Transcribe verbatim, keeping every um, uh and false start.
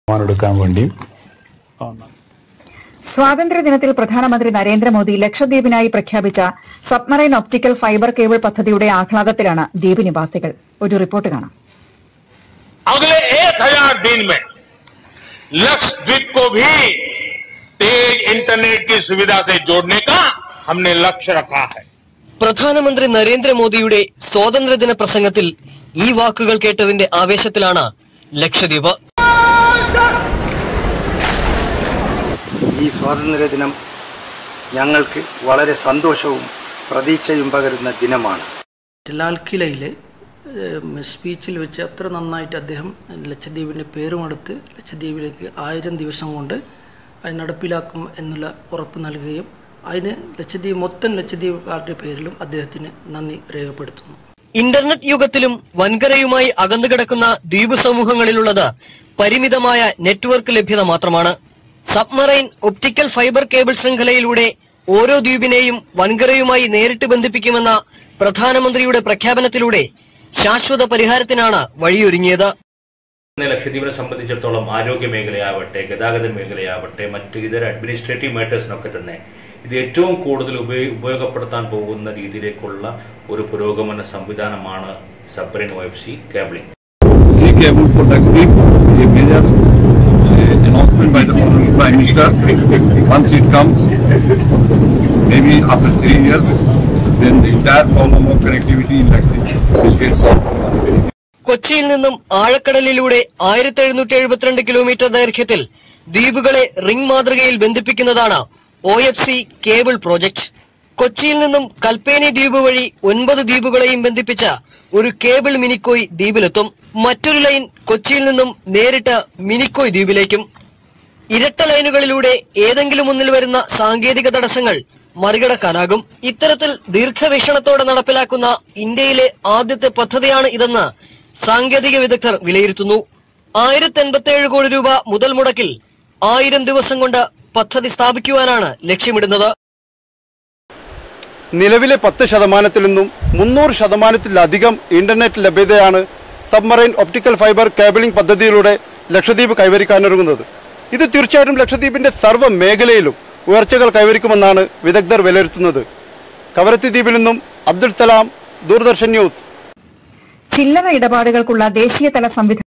സ്വാതന്ത്ര്യ ദിനത്തിൽ പ്രധാനമന്ത്രി നരേന്ദ്രമോദി ലക്ഷദ്വീപിനായി പ്രഖ്യാപിച്ച സബ്മറൈൻ ഒപ്റ്റിക്കൽ ഫൈബർ കേബിൾ പദ്ധതിയുടെ ആഹ്ലാദത്തിലാണ് ദ്വീപ് നിവാസികൾ. ഒരു റിപ്പോർട്ട് കാണാം. अगले एक हजार दिन में लक्षद्वीप को भी तेज इंटरनेट की सुविधा से जोड़ने का हमने लक्ष्य रखा है. പ്രധാനമന്ത്രി നരേന്ദ്രമോദിയുടെ സ്വാതന്ത്ര്യദിന പ്രസംഗത്തിൽ ഈ വാക്കുകൾ കേട്ടതിന്റെ ആവേശത്തിലാണ് ലക്ഷദ്വീപ്. ഈ സ്വാതന്ത്ര്യദിനം ഞങ്ങൾക്ക് വളരെ സന്തോഷവും പ്രതീക്ഷയും പകരുന്ന ദിനമാണ്. ലാൽ കിലയിലെ സ്പീച്ചിൽ വെച്ച് അത്ര നന്നായിട്ട് അദ്ദേഹം ലക്ഷദ്വീപിൻ്റെ പേരുമെടുത്ത് ലക്ഷദ്വീപിലേക്ക് ആയിരം ദിവസം കൊണ്ട് അത് നടപ്പിലാക്കും എന്നുള്ള ഉറപ്പ് നൽകുകയും അതിന് ലക്ഷദ്വീപ് മൊത്തം ലക്ഷദ്വീപുകാരുടെ പേരിലും അദ്ദേഹത്തിന് നന്ദി രേഖപ്പെടുത്തുന്നു. ഇന്റർനെറ്റ് യുഗത്തിലും വൻകരയുമായി അകന്നുകിടക്കുന്ന ദ്വീപ് സമൂഹങ്ങളിലുള്ളത് പരിമിതമായ നെറ്റ്വർക്ക് ലഭ്യത മാത്രമാണ്. സബ്മറൈൻ ഒപ്റ്റിക്കൽ ഫൈബർ കേബിൾ ശൃംഖലയിലൂടെ ഓരോ ദ്വീപിനെയും വൻകരയുമായി നേരിട്ട് ബന്ധിപ്പിക്കുമെന്ന പ്രധാനമന്ത്രിയുടെ പ്രഖ്യാപനത്തിലൂടെ ശാശ്വത പരിഹാരത്തിനാണ് വഴിയൊരുങ്ങിയത്. ലക്ഷദ്വീപിനെ സംബന്ധിച്ചിടത്തോളം ആരോഗ്യ മേഖലയാവട്ടെ, ഗതാഗത മേഖലയാവട്ടെ, മറ്റ് ഇതര അഡ്മിനിസ്ട്രേറ്റീവ് മാറ്റേഴ്സിനൊക്കെ തന്നെ ഇത് ഏറ്റവും കൂടുതൽ ഉപയോഗപ്പെടുത്താൻ പോകുന്ന രീതിയിലേക്കുള്ള ഒരു പുരോഗമന സംവിധാനമാണ് submarine O F C cabling. Sea cable for Lakshadweep is a major uh, announcement by the Hon'ble Prime Minister. Once it comes, maybe after three years, then the entire problem of connectivity in Lakshadweep will get solved. കൊച്ചിയിൽ നിന്നും ആഴക്കടലിലൂടെ ആയിരത്തി എഴുന്നൂറ്റി എഴുപത്തിരണ്ട് kilometre ദൈർഘ്യത്തിൽ ദ്വീപുകളെ ring മാതൃകയിൽ ബന്ധിപ്പിക്കുന്നതാണ് O F C cable project. കൊച്ചിയിൽ നിന്നും കൽപ്പേനി ദ്വീപ് വഴി ഒൻപത് ദ്വീപുകളെയും ബന്ധിപ്പിച്ച ഒരു കേബിൾ മിനിക്കോയ് ദ്വീപിലെത്തും. മറ്റൊരു ലൈൻ കൊച്ചിയിൽ നിന്നും നേരിട്ട് മിനിക്കോയ് ദ്വീപിലേക്കും. ഇരട്ട ലൈനുകളിലൂടെ ഏതെങ്കിലും ഒന്നിൽ വരുന്ന സാങ്കേതിക തടസ്സങ്ങൾ മറികടക്കാനാകും. ഇത്തരത്തിൽ ദീർഘവീക്ഷണത്തോടെ നടപ്പിലാക്കുന്ന ഇന്ത്യയിലെ ആദ്യത്തെ പദ്ധതിയാണ് ഇതെന്ന് സാങ്കേതിക വിദഗ്ധർ വിലയിരുത്തുന്നു. ആയിരത്തി എൺപത്തി ഏഴ് കോടി രൂപ മുതൽ മുടക്കിൽ ആയിരം ദിവസം കൊണ്ട് പദ്ധതി സ്ഥാപിക്കുവാനാണ് ലക്ഷ്യമിടുന്നത്. നിലവിലെ പത്ത് ശതമാനത്തിൽ നിന്നും മുന്നൂറ് ശതമാനത്തിലധികം ഇന്റർനെറ്റ് ലഭ്യതയാണ് സബ്മറൈൻ ഒപ്റ്റിക്കൽ ഫൈബർ കേബിളിംഗ് പദ്ധതിയിലൂടെ ലക്ഷദ്വീപ് കൈവരിക്കാനൊരുങ്ങുന്നത്. ഇത് തീർച്ചയായിട്ടും ലക്ഷദ്വീപിന്റെ സർവ്വ മേഖലയിലും ഉയർച്ചകൾ കൈവരിക്കുമെന്നാണ് വിദഗ്ധർ വിലയിരുത്തുന്നത്. കവരത്തി ദ്വീപിൽ നിന്നും അബ്ദുൽ സലാം, ദൂരദർശൻ ന്യൂസ്. ചില്ലറ ഇടപാടുകൾക്കുള്ള ദേശീയതല സംവിധാനം